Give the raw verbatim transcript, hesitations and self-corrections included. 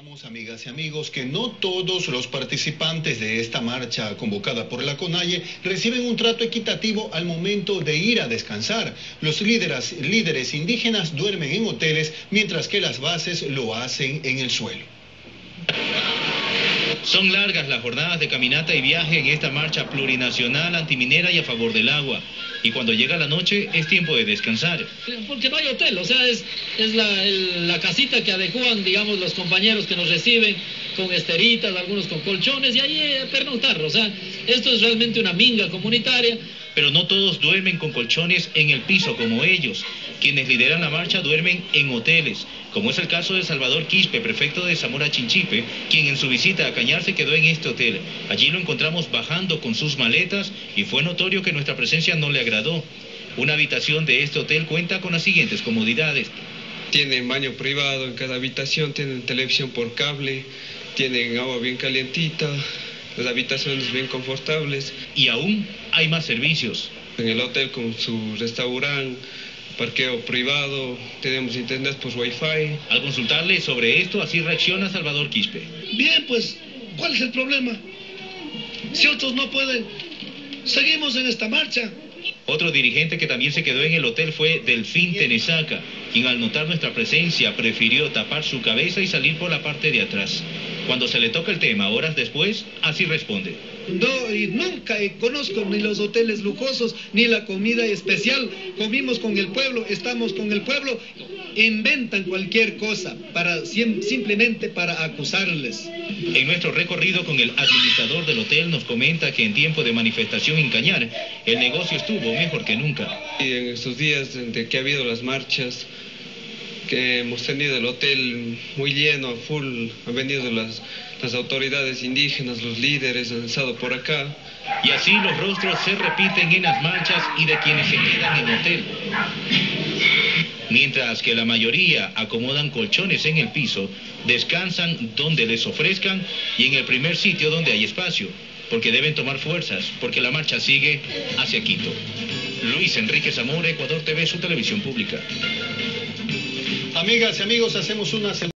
Recordamos, amigas y amigos, que no todos los participantes de esta marcha convocada por la CONAIE reciben un trato equitativo al momento de ir a descansar. Los líderes, líderes indígenas duermen en hoteles, mientras que las bases lo hacen en el suelo. Son largas las jornadas de caminata y viaje en esta marcha plurinacional antiminera y a favor del agua. Y cuando llega la noche es tiempo de descansar. Porque no hay hotel, o sea, es, es la, el, la casita que adecuan, digamos, los compañeros que nos reciben con esteritas, algunos con colchones, y ahí eh, pernoctar. O sea, esto es realmente una minga comunitaria. Pero no todos duermen con colchones en el piso como ellos. Quienes lideran la marcha duermen en hoteles, como es el caso de Salvador Quispe, prefecto de Zamora Chinchipe, quien en su visita a Cañar se quedó en este hotel. Allí lo encontramos bajando con sus maletas y fue notorio que nuestra presencia no le agradó. Una habitación de este hotel cuenta con las siguientes comodidades. Tienen baño privado en cada habitación, tienen televisión por cable, tienen agua bien calientita, las habitaciones bien confortables. Y aún hay más servicios. En el hotel con su restaurante, parqueo privado, tenemos internet por wifi. Al consultarle sobre esto, así reacciona Salvador Quispe. Bien, pues, ¿cuál es el problema? Si otros no pueden, seguimos en esta marcha. Otro dirigente que también se quedó en el hotel fue Delfín Tenesaca, quien al notar nuestra presencia prefirió tapar su cabeza y salir por la parte de atrás. Cuando se le toca el tema horas después, así responde. No, y nunca eh, conozco ni los hoteles lujosos, ni la comida especial. Comimos con el pueblo, estamos con el pueblo. Inventan cualquier cosa, para sim, simplemente para acusarles. En nuestro recorrido con el administrador del hotel nos comenta que en tiempo de manifestación en Cañar, el negocio estuvo mejor que nunca. Y en estos días de que ha habido las marchas, que hemos tenido el hotel muy lleno, a full, han venido las, las autoridades indígenas, los líderes han estado por acá. Y así los rostros se repiten en las marchas y de quienes se quedan en el hotel. Mientras que la mayoría acomodan colchones en el piso, descansan donde les ofrezcan y en el primer sitio donde hay espacio, porque deben tomar fuerzas, porque la marcha sigue hacia Quito. Luis Enrique Zamora, Ecuador T V, su televisión pública. Amigas y amigos, hacemos una